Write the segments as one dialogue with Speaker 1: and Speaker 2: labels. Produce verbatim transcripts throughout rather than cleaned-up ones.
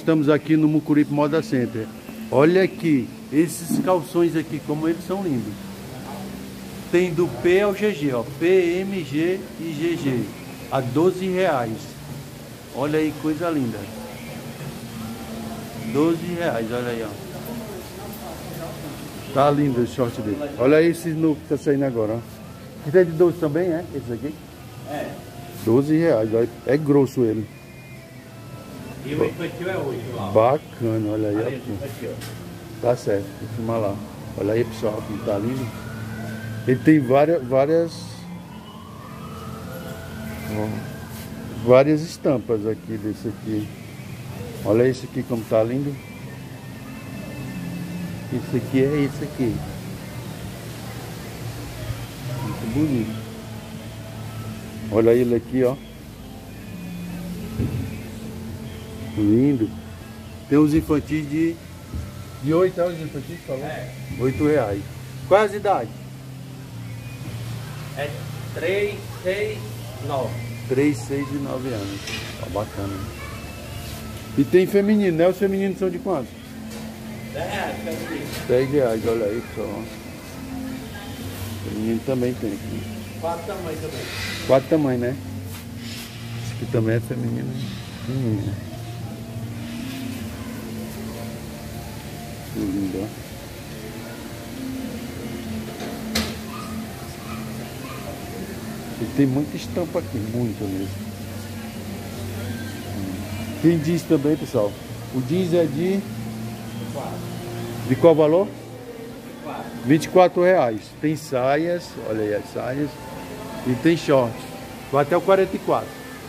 Speaker 1: estamos aqui no Mucuripe Moda Center. Olha aqui, esses calções aqui, como eles são lindos. Tem do P ao G G, ó, P, M, G e G G, a doze reais. Olha aí, coisa linda. doze reais, olha aí, ó. Tá lindo o short dele. Olha esse novo que tá saindo agora, ó. Esse é de doze também, é? Esse aqui? É. doze reais, olha. É grosso ele.
Speaker 2: E o infantil é oito lá.
Speaker 1: Bacana, olha aí. Olha ó. Tá certo, vou filmar lá. Olha aí, pessoal, como tá lindo. Ele tem várias, várias, ó, várias estampas aqui desse aqui. Olha esse aqui como tá lindo. Esse aqui é esse aqui. Muito bonito. Olha ele aqui, ó. Lindo. Tem os infantis de... De oito, é os infantis, falou? É. oito reais. Qual é as idades?
Speaker 2: É três, seis, nove.
Speaker 1: três, seis e nove anos. Ó, bacana. E tem feminino, né? Os femininos são de quanto?
Speaker 2: dez reais, feminino.
Speaker 1: dez reais, olha aí, pessoal. Feminino também tem aqui.
Speaker 2: Quatro tamanhos também.
Speaker 1: Quatro tamanhos, né? Esse aqui também é feminino. Feminino. Que lindo, ó. E tem muita estampa aqui, muito mesmo. Tem jeans também, pessoal. O jeans é de... De qual valor? vinte e quatro reais. Tem saias, olha aí as saias. E tem short. Vai até o quarenta e quatro.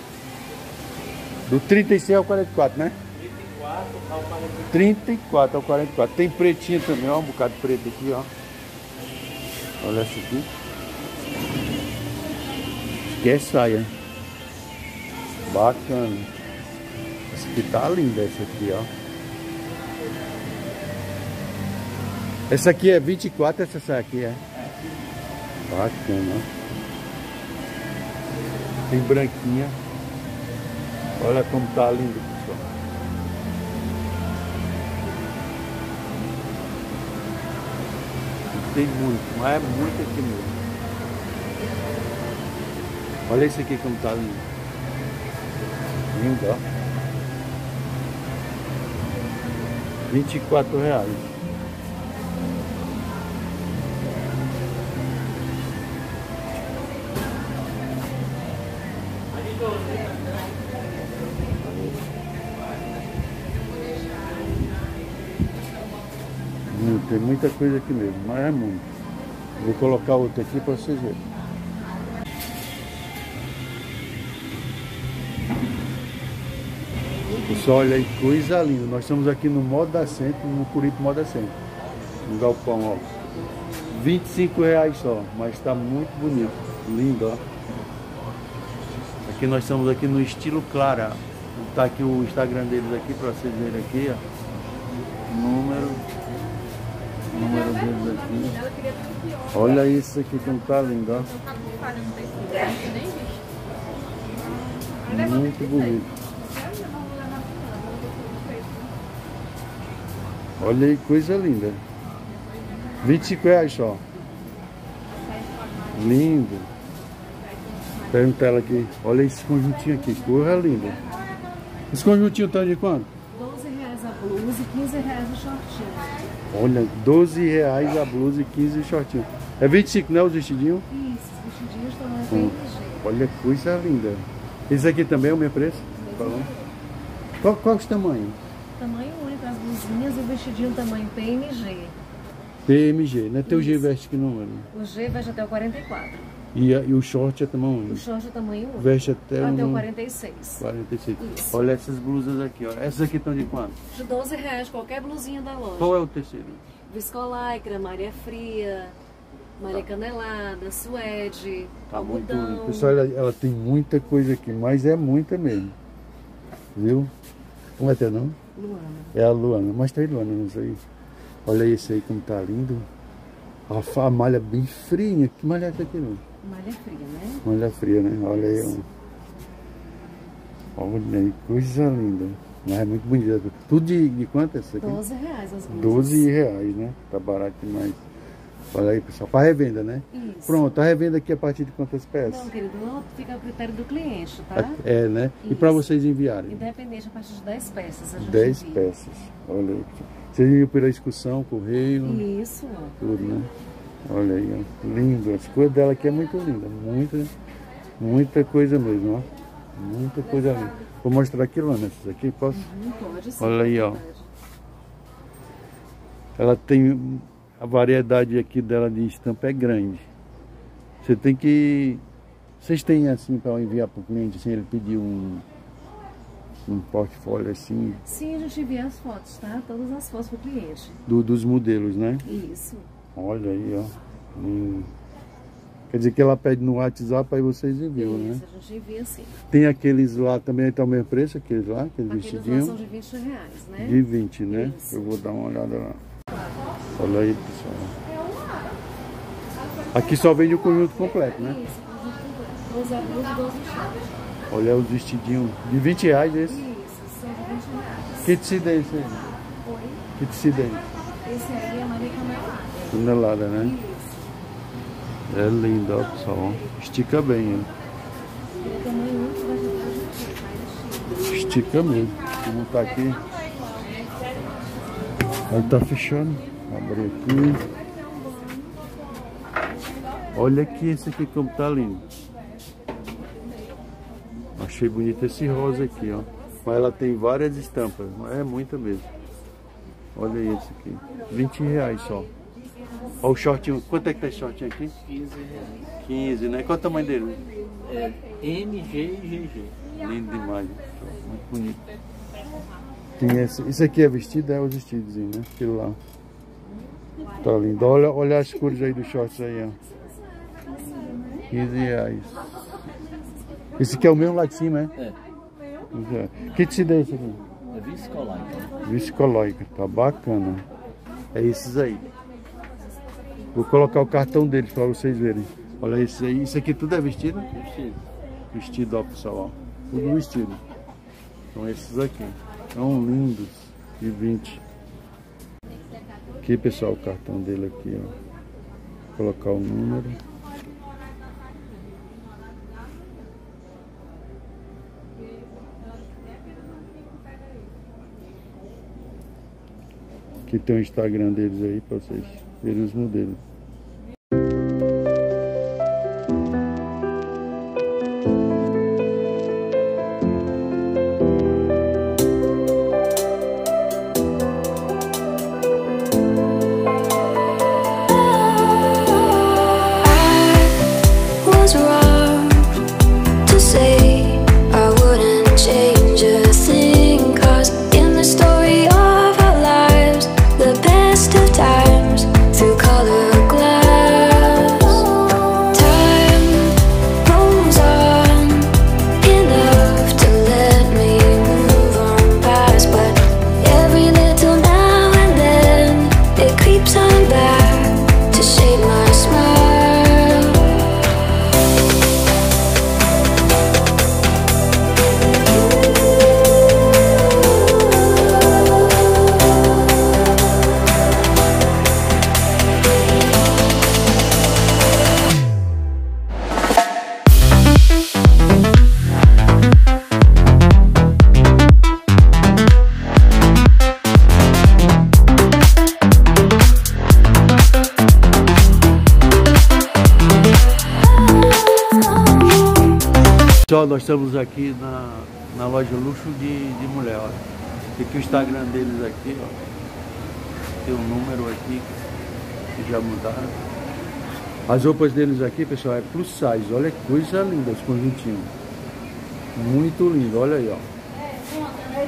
Speaker 1: Do trinta e seis ao quarenta e quatro, né? trinta e quatro ao quarenta e quatro. Tem pretinho também, ó. Um bocado de preto aqui, ó. Olha essa aqui. Que é saia. Bacana. Essa aqui tá linda, essa aqui, ó. Essa aqui é vinte e quatro, essa saia aqui é. Bacana, ó. Tem branquinha. Olha como tá lindo, pessoal. Tem muito, mas é muito aqui mesmo. Olha esse aqui como tá lindo. Lindo, ó. vinte e quatro reais. Hum, tem muita coisa aqui mesmo, mas é muito. Vou colocar outra aqui para vocês verem. Pessoal, olha aí, coisa linda. Nós estamos aqui no Moda Center, no Mucuripe Moda Center. No galpão, ó. vinte e cinco reais só, mas está muito bonito. Lindo, ó. Aqui nós estamos aqui no estilo Clara. Tá aqui o Instagram deles aqui para vocês verem aqui, ó. Número. Número deles aqui. Olha isso aqui como tá lindo, ó. Muito bonito. Olha aí, coisa linda. vinte e cinco reais só. Lindo. Pergunta ela aqui. Olha esse conjuntinho aqui, coisa linda. Esse conjuntinho tá de quanto?
Speaker 3: doze reais a blusa e quinze reais o shortinho.
Speaker 1: Olha, doze reais a blusa e quinze o shortinho. É vinte e cinco, né, os vestidinhos?
Speaker 3: Isso, os vestidinhos também é
Speaker 1: hum.
Speaker 3: bem ligeiro.
Speaker 1: Olha, coisa linda. Esse aqui também é o meu preço? Falou. Qual, qual é o tamanho?
Speaker 3: Tamanho único, as blusinhas e o vestidinho tamanho P M G.
Speaker 1: P M G, né? Teu G veste que número?
Speaker 3: O G veste até o quarenta e quatro.
Speaker 1: E, a, e o short é tamanho único?
Speaker 3: O short é tamanho único.
Speaker 1: Veste até,
Speaker 3: até
Speaker 1: um...
Speaker 3: o quarenta e seis.
Speaker 1: quarenta e seis.
Speaker 3: Isso.
Speaker 1: Olha essas blusas aqui, ó. Essas aqui estão de quanto?
Speaker 3: De doze reais, qualquer blusinha da loja.
Speaker 1: Qual é o terceiro?
Speaker 3: Viscolaicra, Maria Fria, Maria Canelada, suede,
Speaker 1: Tá muito
Speaker 3: algodão.
Speaker 1: bonito. Pessoal, ela, ela tem muita coisa aqui, mas é muita mesmo. Viu? Como é teu nome?
Speaker 3: Luana.
Speaker 1: É a Luana. Mostra aí, Luana, não sei. Olha esse aí como tá lindo. A, a malha bem fria. Que malha é essa aqui, não?
Speaker 3: Malha fria, né?
Speaker 1: Malha fria, né? Olha aí. Ó. Olha aí, coisa linda. Mas é muito bonito. Tudo de, de quanto é isso aqui?
Speaker 3: doze reais as blusas.
Speaker 1: doze reais, né? Tá barato demais. Olha aí, pessoal. Para revenda, né?
Speaker 3: Isso.
Speaker 1: Pronto, a revenda aqui a partir de quantas peças?
Speaker 3: Não, querido, não fica a critério do cliente, tá?
Speaker 1: É, né? E para vocês enviarem?
Speaker 3: Independente, a partir de dez peças a gente
Speaker 1: dez
Speaker 3: envia.
Speaker 1: peças. Olha aí. Vocês enviam pela excursão, correio,
Speaker 3: Isso, ó.
Speaker 1: tudo, né? Olha aí, ó. Lindo. As coisas dela aqui é muito linda. Muita, muita coisa mesmo, ó. Muita coisa linda. Vou mostrar aqui, Luana, essas aqui, posso?
Speaker 3: Uhum, pode sim.
Speaker 1: Olha aí, ó. Ela tem... A variedade aqui dela de estampa é grande. Você tem que... Vocês têm assim para enviar para o cliente, assim, ele pedir um, um portfólio assim?
Speaker 3: Sim, a gente envia as fotos, tá? Todas as fotos para o cliente.
Speaker 1: Do, dos modelos, né?
Speaker 3: Isso.
Speaker 1: Olha aí, ó. Hum. Quer dizer que ela pede no WhatsApp, aí vocês enviam, né?
Speaker 3: Isso, a gente envia sim.
Speaker 1: Tem aqueles lá também, tá o mesmo preço, aqueles lá, aqueles
Speaker 3: Aqueles lá
Speaker 1: vestidinhos?
Speaker 3: são de vinte reais, né?
Speaker 1: De vinte, né?
Speaker 3: Isso.
Speaker 1: Eu vou dar uma olhada lá. Olha aí, pessoal. Aqui só vende o conjunto completo, né?
Speaker 3: Isso, doze blusas e doze vestidos.
Speaker 1: Olha os vestidinhos de vinte reais esse.
Speaker 3: Isso, são de vinte reais.
Speaker 1: Que tecido é esse aí?
Speaker 3: Oi?
Speaker 1: Que tecido é esse?
Speaker 3: Esse aí é Maria Canelada.
Speaker 1: Tonelada, né?
Speaker 3: Isso.
Speaker 1: É lindo, ó, pessoal. Ó. Estica bem, ó.
Speaker 3: Ele é tamanho único, vai ser mais
Speaker 1: Estica mesmo. Como tá aqui. Aí tá fechando. Abri aqui. Olha aqui esse aqui como tá lindo. Achei bonito esse rosa aqui, ó. Mas ela tem várias estampas. É muita mesmo. Olha esse aqui. vinte reais só. Olha o shortinho. Quanto é que tá esse shortinho aqui?
Speaker 2: quinze reais.
Speaker 1: quinze, né? Qual é o tamanho dele?
Speaker 2: É M, G e G G.
Speaker 1: Lindo demais. Muito bonito. Tem esse. Isso aqui é vestido? É os vestidinhos, né? Aquilo lá. Tá lindo. Olha, olha as cores aí dos shorts aí, ó. quinze reais. Esse aqui é o mesmo lá de cima, é?
Speaker 2: É.
Speaker 1: Que tecido é esse aqui?
Speaker 2: É viscolaica.
Speaker 1: Viscolóica, tá bacana. É esses aí. Vou colocar o cartão deles para vocês verem. Olha esse aí. Isso aqui tudo é vestido?
Speaker 2: Vestido.
Speaker 1: Vestido, ó, pessoal, ó. Tudo vestido. São esses aqui. São lindos. De vinte. Aqui, pessoal, o cartão dele aqui, ó. Vou colocar o número. Aqui tem o Instagram deles aí para vocês verem os modelos. Pessoal, nós estamos aqui na, na loja Luxo de, de Mulher, ó. Tem aqui o Instagram deles aqui, ó. Tem um número aqui que já mudaram. As roupas deles aqui, pessoal, é plus size. Olha que coisa linda esse conjuntinho. Muito lindo, olha aí, ó.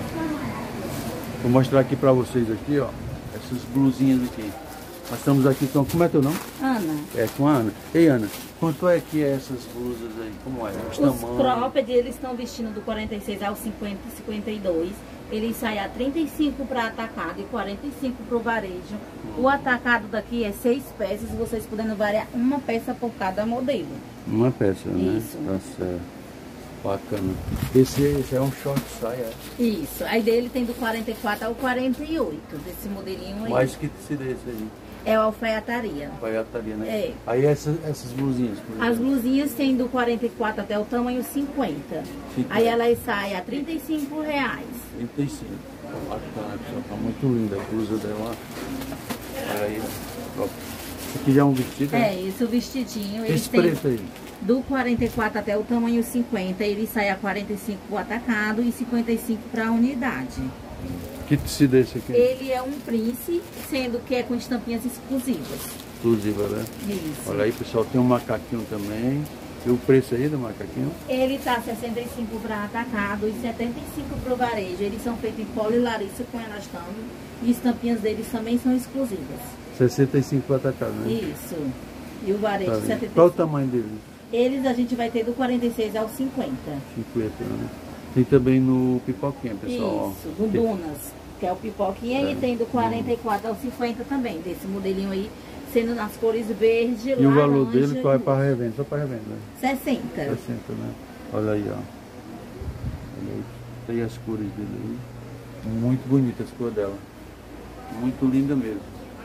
Speaker 1: Vou mostrar aqui pra vocês aqui, ó. Essas blusinhas aqui. Nós estamos aqui com... Como é teu nome?
Speaker 4: Ana.
Speaker 1: É, com a Ana. Ei, Ana, quanto é que é essas blusas aí? Como é? Os,
Speaker 4: Os cropped, eles estão vestindo do quarenta e seis ao cinquenta, cinquenta e dois. Ele sai a trinta e cinco para atacado e quarenta e cinco para o varejo. O atacado daqui é seis peças, vocês podendo variar uma peça por cada modelo.
Speaker 1: Uma peça, né?
Speaker 4: Isso.
Speaker 1: Tá certo. Bacana. Esse, esse é um short saia.
Speaker 4: Isso. Aí dele tem do quarenta e quatro ao quarenta e oito, desse modelinho aí.
Speaker 1: Mais que tecido é esse aí?
Speaker 4: É a alfaiataria.
Speaker 1: Alfaiataria, né?
Speaker 4: É.
Speaker 1: Aí essas, essas blusinhas, por exemplo.
Speaker 4: As blusinhas tem do quarenta e quatro até o tamanho cinquenta.
Speaker 1: cinquenta.
Speaker 4: Aí elas saem a trinta e cinco reais.
Speaker 1: trinta e cinco. Bacana, pessoal. Tá muito linda a blusa dela. Olha aí. Ó. Esse aqui já é um vestido, né?
Speaker 4: É, esse o vestidinho. Eles
Speaker 1: Esse
Speaker 4: têm
Speaker 1: preço aí?
Speaker 4: do quarenta e quatro até o tamanho cinquenta. Ele sai a quarenta e cinco pro atacado e cinquenta e cinco para a unidade.
Speaker 1: Que tecido é esse aqui?
Speaker 4: Ele é um Prince, sendo que é com estampinhas exclusivas.
Speaker 1: Exclusiva, né?
Speaker 4: Isso.
Speaker 1: Olha aí, pessoal. Tem um macaquinho também. E o preço aí do macaquinho?
Speaker 4: Ele tá sessenta e cinco para atacado e setenta e cinco para o varejo. Eles são feitos em polilariço com elastano. E estampinhas deles também são exclusivas.
Speaker 1: sessenta e cinco para atacado, né?
Speaker 4: Isso. E o varejo
Speaker 1: Tá
Speaker 4: setenta e cinco.
Speaker 1: Qual o tamanho dele?
Speaker 4: Eles a gente vai ter do quarenta e seis ao cinquenta.
Speaker 1: cinquenta, né? Tem também no pipoquinha, pessoal.
Speaker 4: Isso, do
Speaker 1: Tem-
Speaker 4: Dunas, que é o pipoquinha.
Speaker 1: É.
Speaker 4: E tem do quarenta e quatro ao cinquenta também, desse modelinho aí, sendo nas cores verde,
Speaker 1: E o valor
Speaker 4: laranja
Speaker 1: dele qual é
Speaker 4: e
Speaker 1: para revenda? Só para revenda, né?
Speaker 4: sessenta.
Speaker 1: sessenta, né? Olha aí, ó. Olha aí. Tem as cores dele aí. Muito bonitas as cores dela. Muito linda mesmo.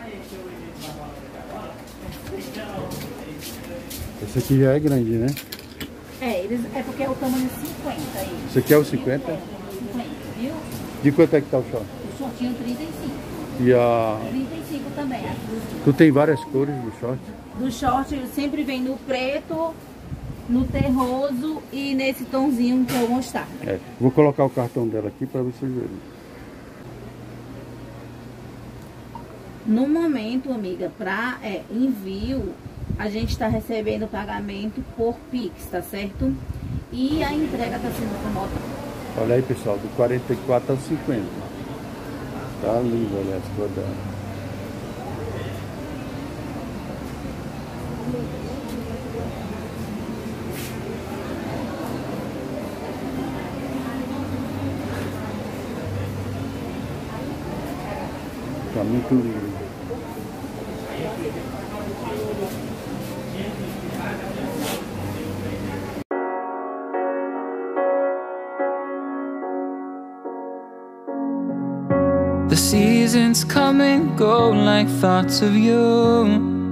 Speaker 1: Esse aqui já é grande, né?
Speaker 4: É, eles, é porque é o tamanho cinquenta aí.
Speaker 1: Esse aqui é o cinquenta?
Speaker 4: É, cinquenta, viu?
Speaker 1: De quanto é que tá o short?
Speaker 4: O shortinho trinta e cinco.
Speaker 1: E a...
Speaker 4: trinta e cinco também, as blusinhas.
Speaker 1: Tu tem várias cores do short?
Speaker 4: Do short sempre vem no preto, no terroso e nesse tonzinho que eu vou mostrar.
Speaker 1: É. Vou colocar o cartão dela aqui para vocês verem.
Speaker 4: No momento, amiga, para é, envio, a gente está recebendo pagamento por Pix, tá certo? E a entrega está sendo com nota.
Speaker 1: Olha aí, pessoal, do quarenta e quatro ao cinquenta. Tá lindo, olha as cores dela. Tá muito lindo.
Speaker 5: The seasons come and go like thoughts of you.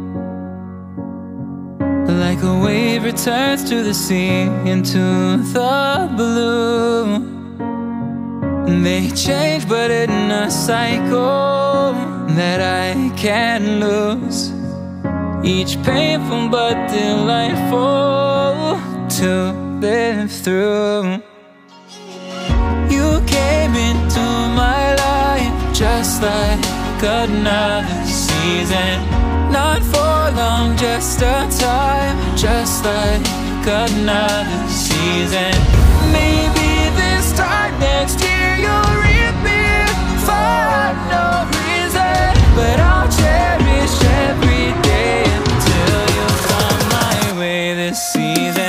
Speaker 5: Like a wave returns to the sea into the blue. They change but in a cycle that I can't lose. Each painful but delightful to live through. You came into my life just like another season. Not for long, just a time, just like another season. Maybe this time next year you'll reappear for no reason, but I'll cherish every day until you come my way this season.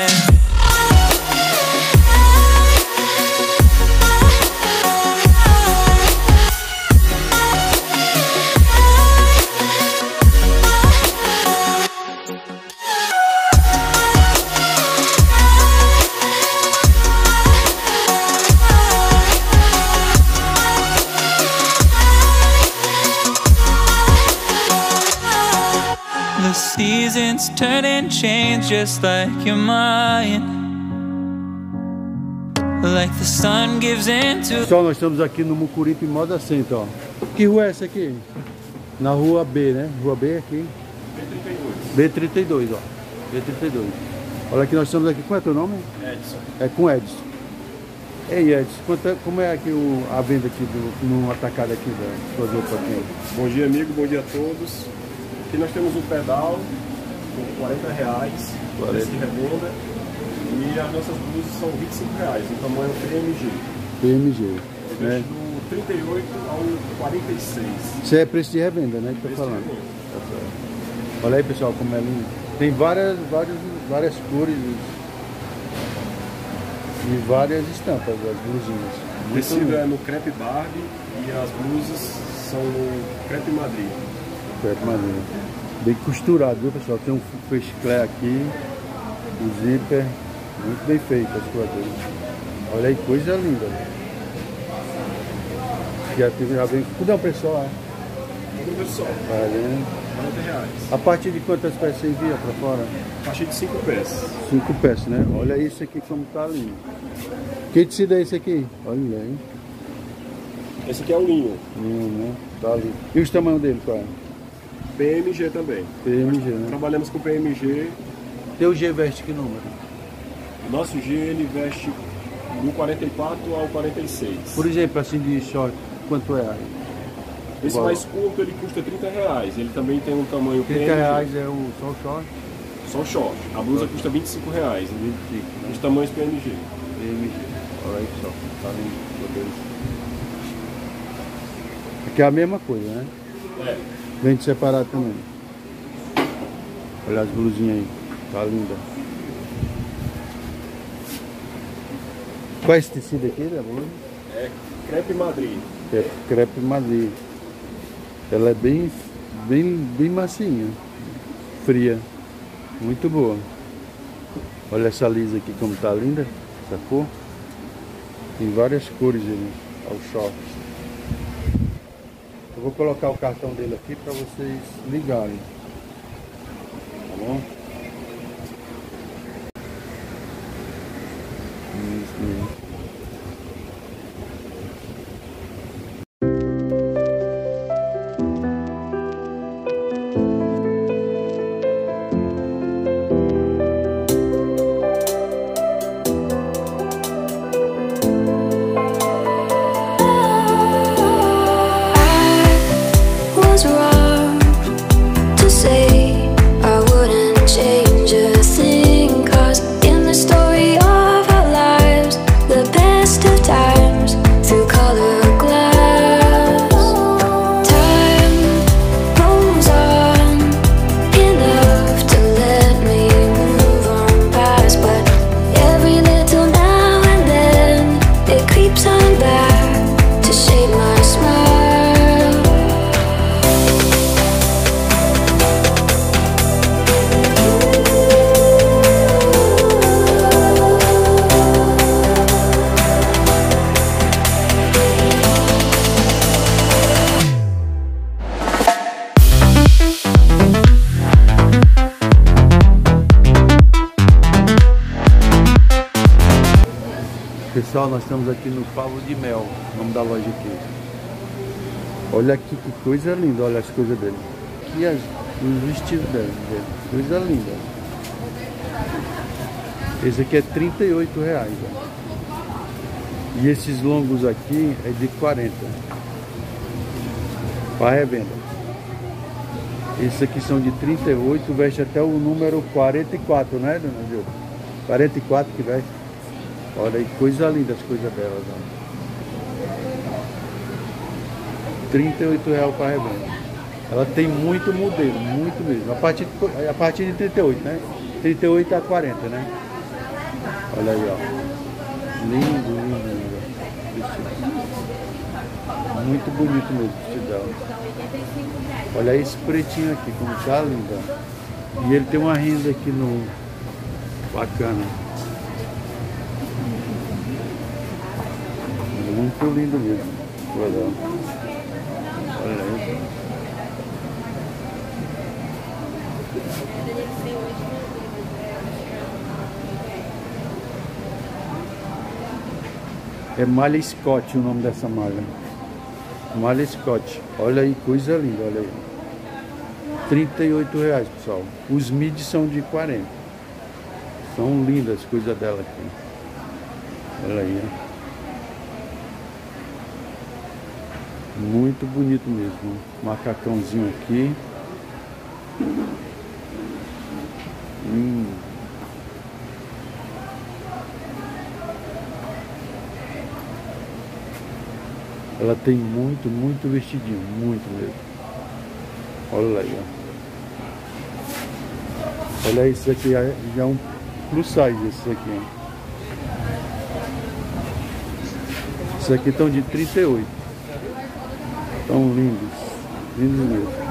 Speaker 5: The seasons turn and change just like your mind. Like the sun gives into...
Speaker 1: Pessoal, nós estamos aqui no Mucuripe Moda Center, ó. Que rua é essa aqui? Na rua B, né? Rua B aqui. B trinta e dois, ó. B trinta e dois. Olha aqui, nós estamos aqui. Como é teu nome?
Speaker 6: Edson.
Speaker 1: É com Edson. Ei, Edson, quanto é- como é aqui o, a venda aqui do, no atacado aqui da sua roupa aqui?
Speaker 6: Bom dia, amigo, bom dia a todos. Aqui nós temos um pedal por quarenta reais,
Speaker 1: quarenta.
Speaker 6: preço de revenda, e as nossas blusas são vinte e cinco reais, no tamanho P M G.
Speaker 1: P M G,
Speaker 6: Eu
Speaker 1: né?
Speaker 6: deixo do trinta e oito ao quarenta e seis.
Speaker 1: Isso é preço de revenda, né? Que tô
Speaker 6: Preço de
Speaker 1: falando.
Speaker 6: revenda.
Speaker 1: Tá certo. Olha aí, pessoal, como é lindo. Tem várias, várias, várias cores e várias estampas das blusinhas.
Speaker 6: O
Speaker 1: Muito
Speaker 6: tecido
Speaker 1: lindo.
Speaker 6: é no crepe Barbie e as blusas são no crepe Madrid.
Speaker 1: Crepe maneiro. Bem costurado, viu, pessoal? Tem um fechiclé aqui, o zíper, Muito bem feito as coisas. Olha aí, coisa linda. Já tive já bem. Tudo é um preço só, é?
Speaker 6: Tudo pessoal.
Speaker 1: Valendo.
Speaker 6: quarenta reais.
Speaker 1: A partir de quantas peças você envia para fora?
Speaker 6: A partir de cinco peças.
Speaker 1: Cinco peças, né? Olha isso aqui como tá lindo. Que tecido é esse aqui? Olha aí.
Speaker 6: Esse aqui é o linho.
Speaker 1: Lindo, né? Tá lindo. E os tamanhos dele, qual é?
Speaker 6: P M G também.
Speaker 1: P M G, né?
Speaker 6: Trabalhamos com P M G.
Speaker 1: Teu G veste que número?
Speaker 6: O nosso G ele veste do quarenta e quatro ao quarenta e seis.
Speaker 1: Por exemplo, assim de short, quanto é aí?
Speaker 6: Esse
Speaker 1: Igual.
Speaker 6: mais curto ele custa trinta reais. Ele também tem um tamanho P M G.
Speaker 1: trinta reais é o só o short?
Speaker 6: Só o short. A blusa custa vinte e cinco reais.
Speaker 1: vinte e cinco, né?
Speaker 6: Os tamanhos P M G.
Speaker 1: P M G. Olha aí só. Tá lindo. Meu Deus. Aqui é a mesma coisa, né?
Speaker 6: É.
Speaker 1: Vende separado também. Olha as blusinhas aí. Tá linda. Qual é esse tecido aqui da blusa?
Speaker 6: É crepe Madrid.
Speaker 1: É crepe Madrid. Ela é bem, bem, bem macinha. Fria. Muito boa. Olha essa lisa aqui como tá linda. Essa cor. Tem várias cores ali. Olha o short. Eu vou colocar o cartão dele aqui para vocês ligarem. Tá bom? Isso mesmo.
Speaker 7: Was wrong to say I wouldn't change a thing, 'cause in the story of our lives, the best of times through colored glass, time rolls on enough to let me move on past, but every little now and then it creeps on back to shade my smile.
Speaker 1: Pessoal, nós estamos aqui no Favo de Mel, o nome da loja aqui. Olha aqui que coisa linda, olha as coisas dele. Aqui as, os vestidos dele, dele, coisa linda. Esse aqui é trinta e oito reais. Ó. E esses longos aqui é de quarenta. Para revenda. Esses aqui são de trinta e oito, veste até o número quarenta e quatro, né, dona Gil? quarenta e quatro que veste. Olha aí, coisa linda as coisas delas, ó. trinta e oito reais para revenda. Ela tem muito modelo, muito mesmo. A partir de, a partir de trinta e oito, né? trinta e oito a quarenta, né? Olha aí, ó. Lindo, lindo, lindo. Vestido. Muito bonito mesmo o vestido dela. Olha esse pretinho aqui, como tá lindo, ó. E ele tem uma renda aqui no... Bacana. Muito lindo mesmo. Olha, olha aí. É malha Scott o nome dessa malha. Malha Scott. Olha aí, coisa linda, olha aí. trinta e oito reais, pessoal. Os mid são de quarenta. São lindas as coisas dela aqui. Olha aí, ó. Muito bonito mesmo. Macacãozinho aqui. Hum. Ela tem muito, muito vestidinho. Muito mesmo. Olha aí, ó. Olha isso aqui. Já é um plus size esse aqui, ó. Isso aqui estão de trinta e oito. Tão lindos, lindos mesmo.